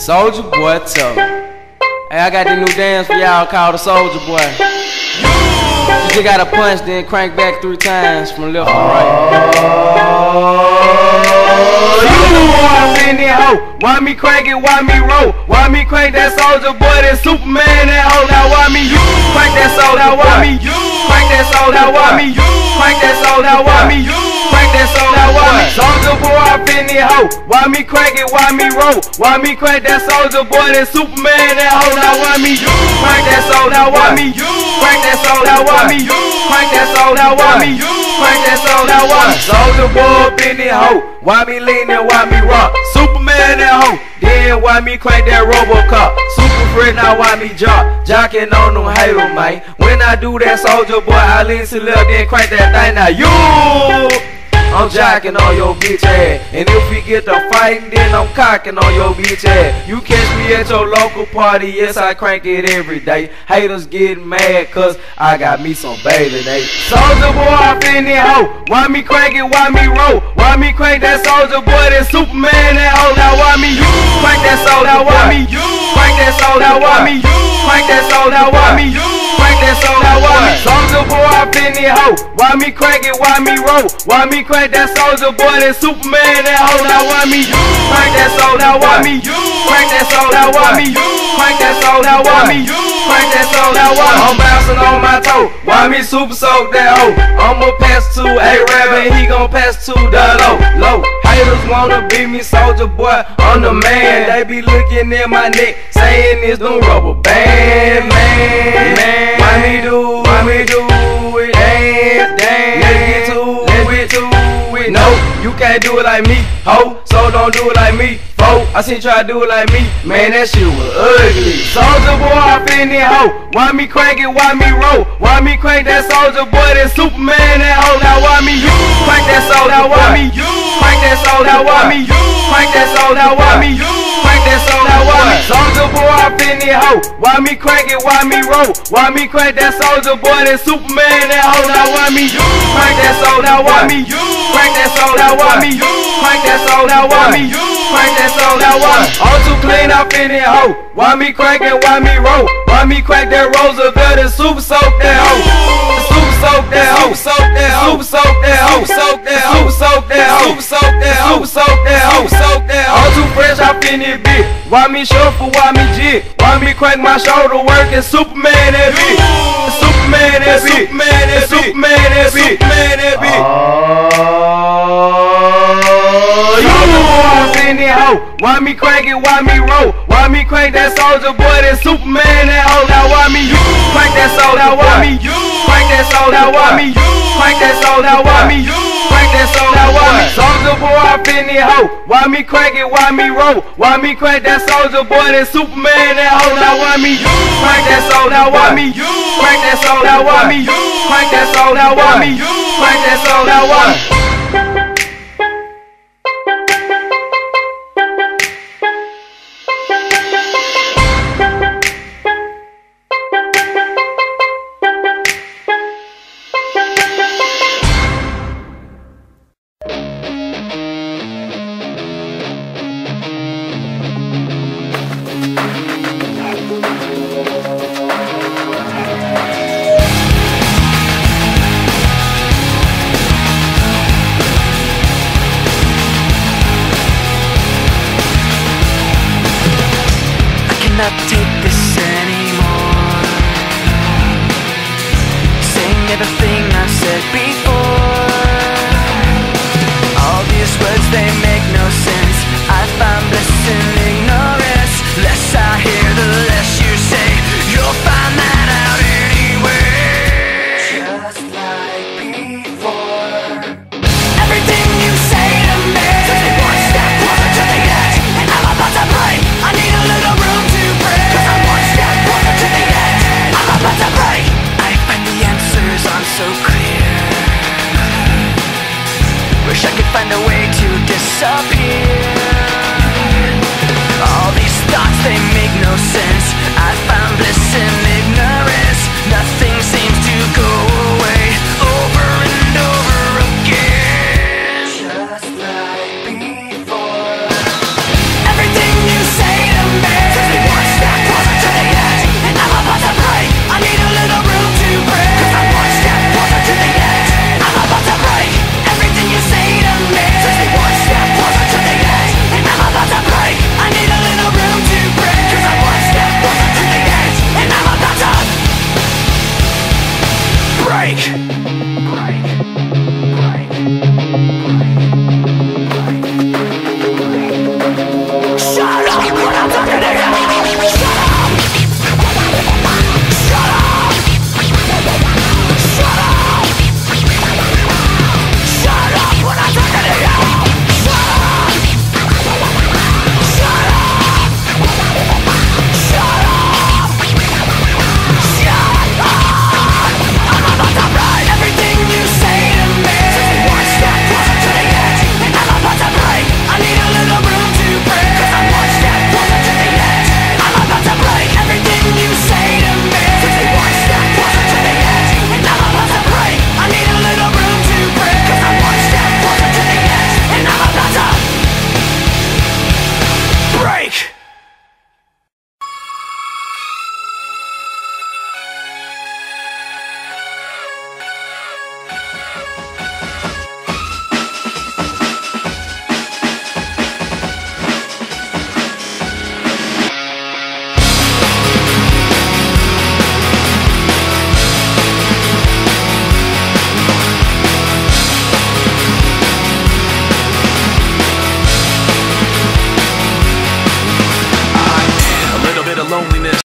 Soulja Boy tough. Hey, I got this new dance for y'all called the Soulja Boy. You just gotta punch, then crank back 3 times from left to right. You the one in that hoe. Why me crank it? Why me roll? Why me crank that Soulja Boy? That Superman that hoe. Now why me you crank that soul? Now why me you crank that soul? Now why me you crank that soul? Now why me you crank that soul? Now why me Soulja Boy up in that hoe? Why me crank it? Why me roll? Why me crank that Soulja Boy? That Superman that hoe. Now why me you crank that soul? Now why me you crank that soul? Now why me you crank that soul? Now why me you crank that soul? Now why me Soulja Boy up in that hoe? Why me lean and why me rock? Superman that hoe. Then why me crank that Robocop? Super friend, now why me jocking on them haters, man. When I do that Soulja Boy, I lean to left, then crank that thing. Now you, I'm jocking on your bitch ass. And if we get to fighting, then I'm cocking on your bitch ass. You catch me at your local party, yes, I crank it every day. Haters getting mad, cause I got me some baby, they Soulja Boy up in that hoe. Why me crank it? Why me roll? Why me crank that Soulja Boy? That Superman that hoe. Now why me you crank that soul? Now why me you crank that soul? Now why me you crank that soul? Now why me you crank that soul? Now why me Soulja Boy up in that hoe? Why me crank it? Why me roll? Why me crank that Soulja Boy? That Superman that hoe. Now why me you crank that soul? Now why me you crank that soul? Now why me you crank that soul? Now why me you crank that soul? Now why I'm bouncing on my toe? Why me super soak that hoe? I'ma pass to A-Rab and he gon' pass to the low. Haters wanna be me, Soulja Boy, I'm the man. They be looking at my neck, saying it's them rubber band, man. Why me do it? Dance, let's get to it. No, you can't do it like me, ho. So don't do it like me, fo. I seen you try to do it like me, man. That shit was ugly. Soulja Boy up in that hoe. Why me crank it? Why me roll? Why me crank that Soulja Boy? That Superman that hoe. Now why me you crank that soul? Now why me you crank that soul? Now why me you crank that soul? Now why me you crank that soul? Now why me Soulja Boy up in that hoe? Why me crank it? Why me roll? Why me crank that Soulja Boy? That Superman that hoe. Now why me you crank that soul? Now why me you crank that soul? Now why me you crank that soul? Now why me you crank that soul? Now why all too clean up in that hoe? Why me crank it? Why me roll? Why me crank that Roosevelt and super soak that hoe? Super soak that hoe, soak that hoe, soak that hoe, soak that hoe, soak that hoe, soak that hoe, soak that hoe, soak that hoe. All too fresh up in this bitch. Why me shuffle? Why me jig? Why me crank my shoulder work and Superman that bitch? Superman that bitch, Superman that bitch, Superman that bitch, Superman that bitch. Why me crank it? Why me roll? Why me crank that Soulja Boy? That Superman that hoe. Now why me you crank that soul? Now why me you crank that soul? Now why me you crank that soul? Now why me you crank that soul? Now why me Soulja Boy up in that hoe? Why me crank it? Why me roll? Why me crank that Soulja Boy? That Superman that hoe. Now why me you crank that soul? Now why me you crank that soul? Now why me you crank that soul? Now why me you crank that soul? Now why me not take this anymore. Saying everything I said before.